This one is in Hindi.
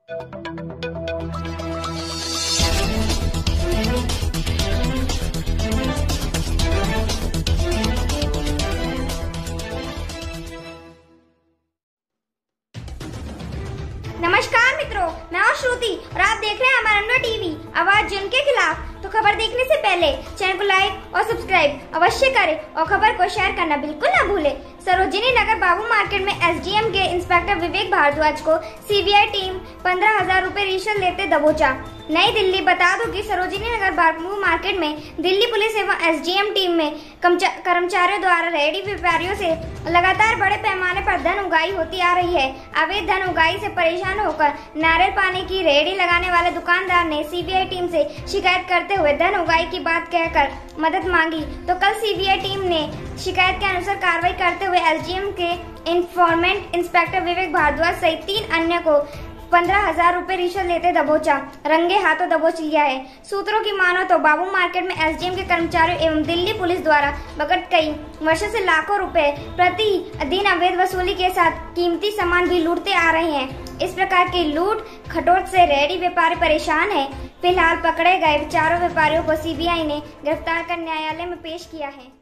नमस्कार मित्रों, मैं हूं श्रुति और आप देख रहे हैं हमारा अन्ना टीवी, आवाज जिनके खिलाफ। तो खबर देखने से पहले चैनल को लाइक और सब्सक्राइब अवश्य करें और खबर को शेयर करना बिल्कुल न भूलें। सरोजिनी नगर बाबू मार्केट में एसडीएम के इंस्पेक्टर विवेक भारद्वाज को सीबीआई टीम 15,000 रूपए रिश्वत लेते दबोचा। नई दिल्ली। बता दूं कि सरोजिनी नगर बाबू मार्केट में दिल्ली पुलिस एवं एसडीएम टीम में कर्मचारियों द्वारा रेहड़ी व्यापारियों से लगातार बड़े पैमाने पर धन उगाही होती आ रही है। अवैध धन उगाही से परेशान होकर नारियल पानी की रेहड़ी लगाने वाले दुकानदार ने सीबीआई टीम से शिकायत करते हुए धन उगाही की बात कहकर मदद मांगी। तो कल सीबीआई टीम ने शिकायत के अनुसार कार्रवाई करते हुए एसडीएम के इन्फॉर्मेंट इंस्पेक्टर विवेक भारद्वाज सहित 3 अन्य को 15,000 रूपए रिश्वत लेते दबोचा, रंगे हाथों दबोच लिया है। सूत्रों की मानो तो बाबू मार्केट में एसडीएम के कर्मचारियों एवं दिल्ली पुलिस द्वारा विगत कई वर्षों से लाखों रुपए प्रति दिन अवैध वसूली के साथ कीमती सामान भी लूटते आ रहे हैं। इस प्रकार की लूट खटोट से रेहड़ी व्यापारी परेशान है। फिलहाल पकड़े गए चारों व्यापारियों को सीबीआई ने गिरफ्तार कर न्यायालय में पेश किया है।